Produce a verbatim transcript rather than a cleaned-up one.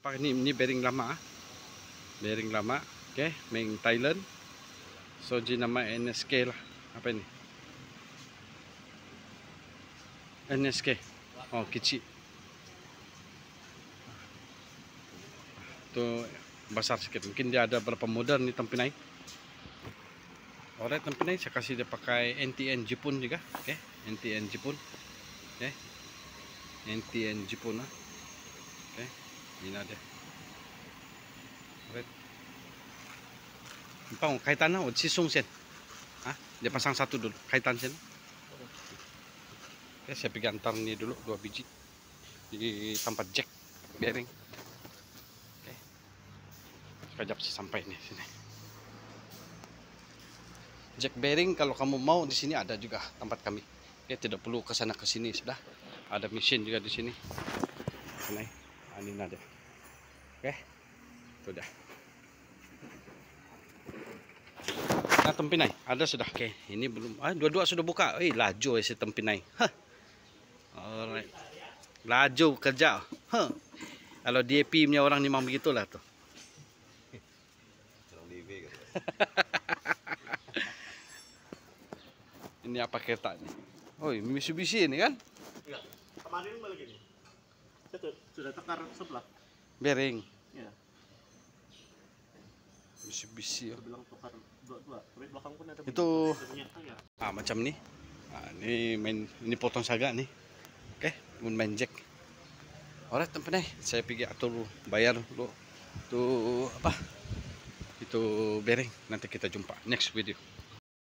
Pak ini ini bearing lama, bearing lama, oke, okay. Main Thailand, so ji nama N S K lah, apa ini? N S K, oh kecil, tuh besar sedikit, mungkin dia ada berapa model nih Tempinai. Oleh Tempinai saya kasih dia pakai N T N Jepun juga, oke, okay. N T N Jepun, oke, okay. N T N Jepun lah, oke, okay. Ini ada. Pang kaitan na, sisung sen. Ah, dia pasang satu dulu, kaitan sen. Oke, saya pergi antar ini dulu dua biji di tempat jack bearing. Oke, sekejap sih sampai nih sini. Jack bearing kalau kamu mau di sini ada juga tempat kami. Oke, tidak perlu ke sana ke sini, sudah ada mesin juga di sini. Ini, ini ada. Oke, itu dah. Nah, Tempinai ada sudah. Oke, ini belum. Ah, dua-dua sudah buka. Eh, laju ya si Tempinai. Hah. Alright. Laju kerja. Huh. Kalau D A P punya orang ni memang begitulah tuh. Ini apa keretanya? Oh, Mitsubishi ini kan? Iya. Kemarin balik ini. Saya sudah tekar sebelah. Bearing. Iya. Mitsubishi. Ya. Bilang tukar dua-dua. Tapi belakang pun ada. Itu Ya. ah macam nih. Nah, ini main ini potong saga nih. Oke, okay, main jack. Alright, Tempinai, saya pergi atur bayar dulu. Itu apa? Itu bearing. Nanti kita jumpa next video.